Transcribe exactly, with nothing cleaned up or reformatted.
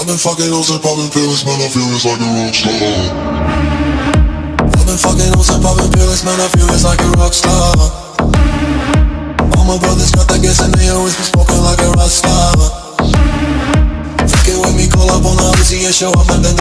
I've been fucking hoes and popping pills, man, I feel it's like a rock star. I've been fucking hoes and popping pills, man, I feel it's like a rock star. All my brothers got that gas and they always been smoking like a rock star. Fucking with me, call up on the Uzi and show up and then